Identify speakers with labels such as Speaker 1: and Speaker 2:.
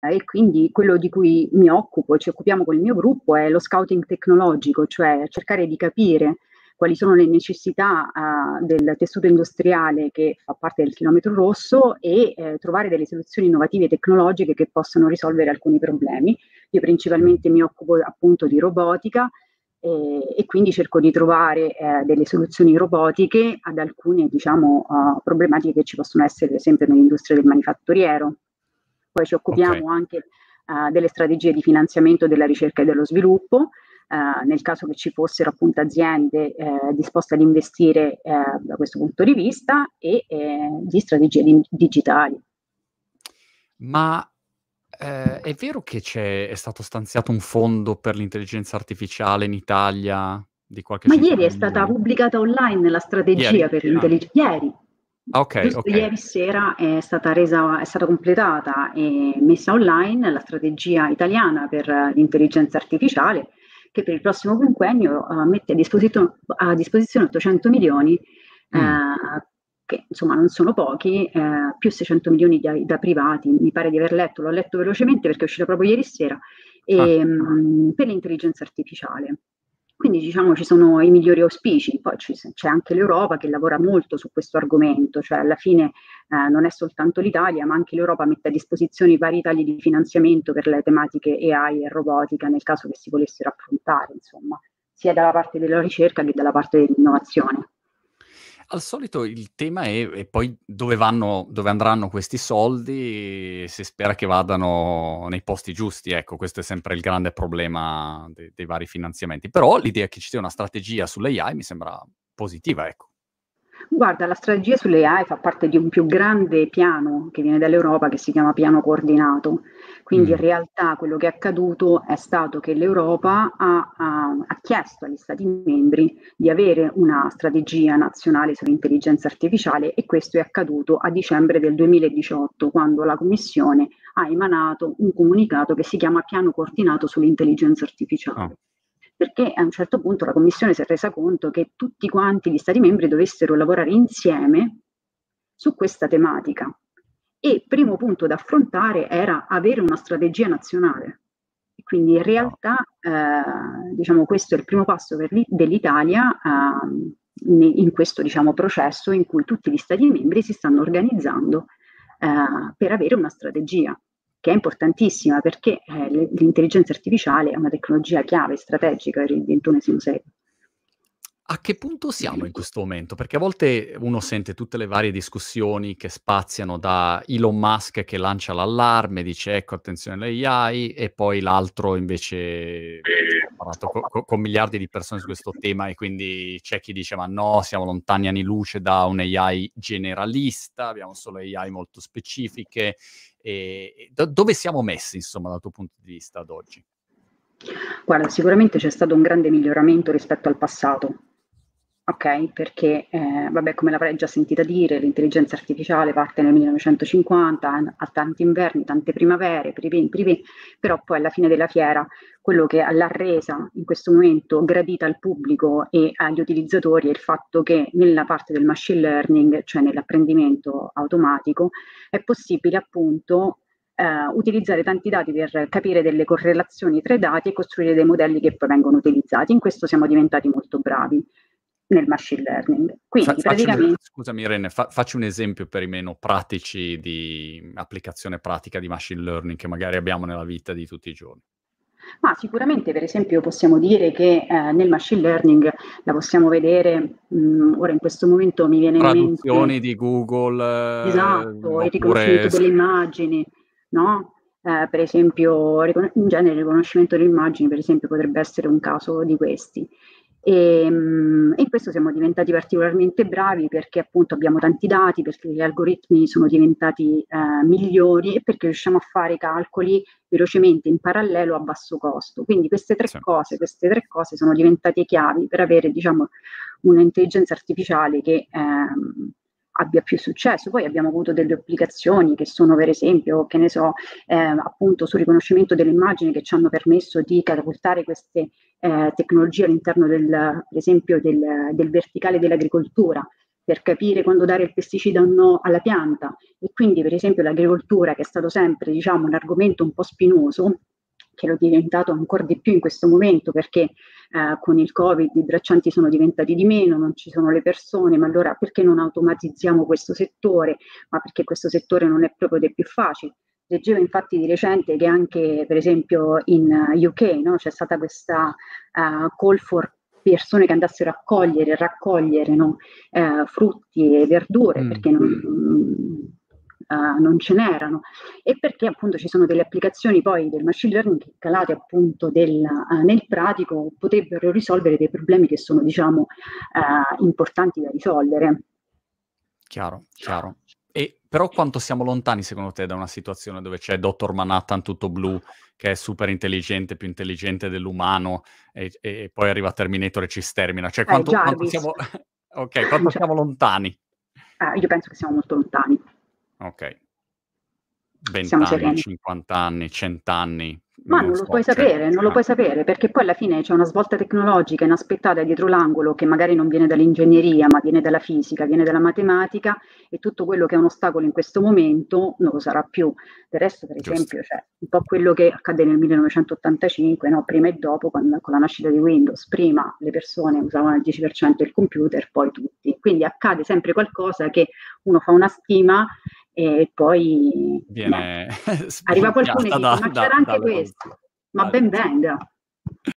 Speaker 1: e quindi quello di cui mi occupo, ci occupiamo con il mio gruppo, è lo scouting tecnologico, cioè cercare di capire quali sono le necessità del tessuto industriale che fa parte del chilometro rosso e trovare delle soluzioni innovative tecnologiche che possano risolvere alcuni problemi. Io principalmente mi occupo appunto di robotica e quindi cerco di trovare delle soluzioni robotiche ad alcune, diciamo, problematiche che ci possono essere, per esempio, nell'industria del manifatturiero. Poi ci
Speaker 2: Ok.
Speaker 1: occupiamo anche delle strategie di finanziamento della ricerca e dello sviluppo, nel caso che ci fossero appunto aziende disposte ad investire da questo punto di vista e di strategie digitali.
Speaker 2: Ma è vero che è stato stanziato un fondo per l'intelligenza artificiale in Italia di qualche
Speaker 1: Ma ieri è
Speaker 2: centinaia di
Speaker 1: stata
Speaker 2: milioni?
Speaker 1: pubblicata online la strategia
Speaker 2: Ieri?
Speaker 1: per
Speaker 2: Ah,
Speaker 1: l'intelligenza. Ieri,
Speaker 2: ok,
Speaker 1: giusto
Speaker 2: ok.
Speaker 1: ieri sera è stata completata e messa online la strategia italiana per l'intelligenza artificiale, che per il prossimo quinquennio mette a disposizione 800 milioni,
Speaker 2: Mm,
Speaker 1: che insomma non sono pochi, più 600 milioni da privati, mi pare di aver letto, l'ho letto velocemente perché è uscita proprio ieri sera,
Speaker 2: ah,
Speaker 1: per l'intelligenza artificiale. Quindi diciamo ci sono i migliori auspici, poi c'è anche l'Europa che lavora molto su questo argomento, cioè alla fine non è soltanto l'Italia, ma anche l'Europa mette a disposizione vari tagli di finanziamento per le tematiche AI e robotica nel caso che si volessero affrontare, insomma, sia dalla parte della ricerca che dalla parte dell'innovazione.
Speaker 2: al solito il tema è e poi dove andranno questi soldi, si spera che vadano nei posti giusti, ecco, questo è sempre il grande problema dei vari finanziamenti. Però l'idea che ci sia una strategia sull'AI mi sembra positiva, ecco.
Speaker 1: Guarda, la strategia sulle AI fa parte di un più grande piano che viene dall'Europa che si chiama piano coordinato. Quindi in
Speaker 2: Mh,
Speaker 1: realtà quello che è accaduto è stato che l'Europa ha chiesto agli Stati membri di avere una strategia nazionale sull'intelligenza artificiale e questo è accaduto a dicembre del 2018, quando la Commissione ha emanato un comunicato che si chiama piano coordinato sull'intelligenza
Speaker 2: ah.
Speaker 1: artificiale, perché a un certo punto la Commissione si è resa conto che tutti quanti gli Stati membri dovessero lavorare insieme su questa tematica. E il primo punto da affrontare era avere una strategia nazionale. E quindi in
Speaker 2: Chiaro.
Speaker 1: realtà diciamo, questo è il primo passo dell'Italia in questo diciamo, processo in cui tutti gli Stati membri si stanno organizzando per avere una strategia che è importantissima perché l'intelligenza artificiale è una tecnologia chiave, strategica per il XXI secolo.
Speaker 2: A che punto siamo in questo momento? Perché a volte uno sente tutte le varie discussioni che spaziano da Elon Musk che lancia l'allarme, dice: "Ecco, attenzione all'AI", e poi l'altro invece ho parlato con miliardi di persone su questo tema e quindi c'è chi dice: "Ma no, siamo lontani anni luce da un AI generalista, abbiamo solo AI molto specifiche". E dove siamo messi, insomma, dal tuo punto di vista ad oggi?
Speaker 1: Guarda, sicuramente c'è stato un grande miglioramento rispetto al passato, ok? Perché, vabbè, come l'avrai già sentita dire, l'intelligenza artificiale parte nel 1950, ha tanti inverni, tante primavere, però poi alla fine della fiera quello che l'ha resa in questo momento gradita al pubblico e agli utilizzatori è il fatto che nella parte del machine learning, cioè nell'apprendimento automatico, è possibile appunto utilizzare tanti dati per capire delle correlazioni tra i dati e costruire dei modelli che poi vengono utilizzati. In questo siamo diventati molto bravi nel machine learning. Quindi praticamente,
Speaker 2: Scusami Irene, facci un esempio per i meno pratici di applicazione pratica di machine learning che magari abbiamo nella vita di tutti i giorni.
Speaker 1: ma sicuramente per esempio possiamo dire che nel machine learning la possiamo vedere, ora in questo momento mi viene in mente.
Speaker 2: Traduzioni di Google,
Speaker 1: Esatto, il riconoscimento
Speaker 2: oppure
Speaker 1: delle immagini, no? Per esempio, in genere il riconoscimento delle immagini, per esempio, potrebbe essere un caso di questi. E in questo siamo diventati particolarmente bravi perché appunto abbiamo tanti dati, perché gli algoritmi sono diventati migliori e perché riusciamo a fare i calcoli velocemente in parallelo a basso costo. Quindi
Speaker 2: sì.
Speaker 1: queste tre cose sono diventate chiavi per avere, diciamo, un'intelligenza artificiale che abbia più successo. Poi abbiamo avuto delle applicazioni che sono per esempio, che ne so, appunto sul riconoscimento delle immagini che ci hanno permesso di catapultare queste tecnologie all'interno per esempio del verticale dell'agricoltura. per capire quando dare il pesticida o no alla pianta. E quindi, per esempio, l'agricoltura, che è stato sempre, diciamo, un argomento un po' spinoso, che lo è diventato ancora di più in questo momento, perché con il Covid i braccianti sono diventati di meno, non ci sono le persone, ma allora perché non automatizziamo questo settore? Ma perché questo settore non è proprio dei più facili. Leggevo infatti di recente che anche, per esempio, in UK, no, c'è stata questa call for persone che andassero a cogliere e raccogliere, no, frutti e verdure, perché non ce n'erano, e perché appunto ci sono delle applicazioni poi del machine learning che, calate appunto nel pratico, potrebbero risolvere dei problemi che sono, diciamo, importanti da risolvere.
Speaker 2: Chiaro, chiaro. E però quanto siamo lontani secondo te da una situazione dove c'è Dottor Manhattan tutto blu, che è super intelligente, più intelligente dell'umano, e poi arriva Terminator e ci stermina? Cioè quanto
Speaker 1: Jarvis,
Speaker 2: siamo okay, quanto
Speaker 1: cioè,
Speaker 2: siamo lontani?
Speaker 1: io penso che siamo molto lontani,
Speaker 2: Okay. 20
Speaker 1: siamo
Speaker 2: anni,
Speaker 1: sereni.
Speaker 2: 50 anni, 100 anni,
Speaker 1: Ma
Speaker 2: non
Speaker 1: non lo
Speaker 2: so,
Speaker 1: puoi
Speaker 2: cioè
Speaker 1: sapere, non lo puoi sapere, perché poi alla fine c'è una svolta tecnologica inaspettata dietro l'angolo, che magari non viene dall'ingegneria, ma viene dalla fisica, viene dalla matematica, e tutto quello che è un ostacolo in questo momento non lo sarà più. Del resto, per
Speaker 2: giusto.
Speaker 1: esempio, c'è un po' quello che accade nel 1985, no? Prima e dopo, con la nascita di Windows. Prima le persone usavano il 10% del computer, poi tutti. Quindi accade sempre qualcosa che uno fa una stima e poi niente.
Speaker 2: Viene
Speaker 1: Arriva qualcuno e
Speaker 2: sbocciata
Speaker 1: dice: "Ma c'era anche questo". Ma
Speaker 2: dall'evoluzione.
Speaker 1: ben venga.